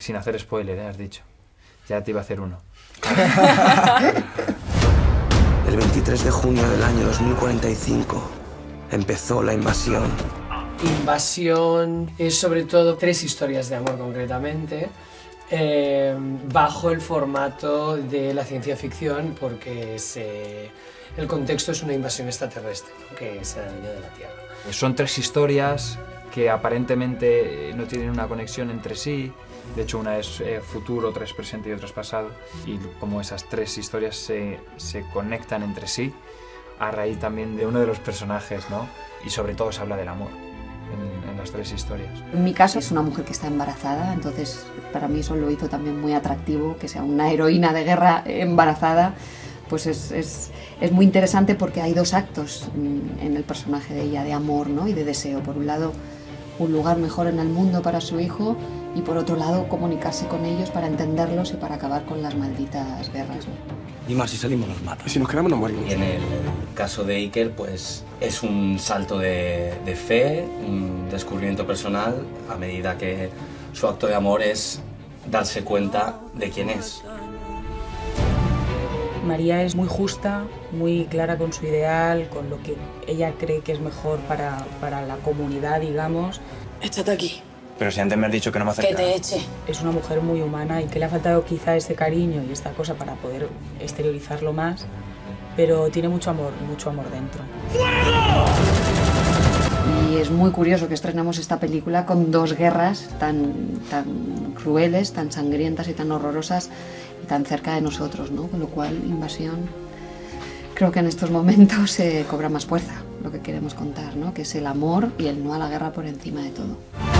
Sin hacer spoiler, has dicho. Ya te iba a hacer uno. El 23 de junio del año 2045 empezó la invasión. Invasión es sobre todo 3 historias de amor concretamente, bajo el formato de la ciencia ficción, porque el contexto es una invasión extraterrestre, ¿no?, que se ha venido de la Tierra. Son 3 historias que aparentemente no tienen una conexión entre sí. De hecho, una es futuro, otra es presente y otra es pasado. Y como esas 3 historias se conectan entre sí, a raíz también de uno de los personajes, ¿no? Y sobre todo se habla del amor en las 3 historias. En mi caso es una mujer que está embarazada, entonces para mí eso lo hizo también muy atractivo, que sea una heroína de guerra embarazada. Pues es muy interesante porque hay 2 actos en el personaje de ella, de amor, ¿no?, y de deseo. Por un lado, un lugar mejor en el mundo para su hijo, y por otro lado, comunicarse con ellos para entenderlos y para acabar con las malditas guerras, ¿no? Y más si salimos nos matan. Y si nos quedamos nos morimos. Y en el caso de Iker, pues es un salto de fe, un descubrimiento personal, a medida que su acto de amor es darse cuenta de quién es. María es muy justa, muy clara con su ideal, con lo que ella cree que es mejor para la comunidad, digamos. Échate aquí. Pero si antes me has dicho que no me acercara. Que te eche. Es una mujer muy humana y que le ha faltado quizá ese cariño y esta cosa para poder exteriorizarlo más, pero tiene mucho amor dentro. ¡Fuego! Y es muy curioso que estrenamos esta película con 2 guerras tan crueles, tan sangrientas y tan horrorosas y tan cerca de nosotros, ¿no? Con lo cual, Invasión, creo que en estos momentos cobra más fuerza lo que queremos contar, ¿no?, que es el amor y el no a la guerra por encima de todo.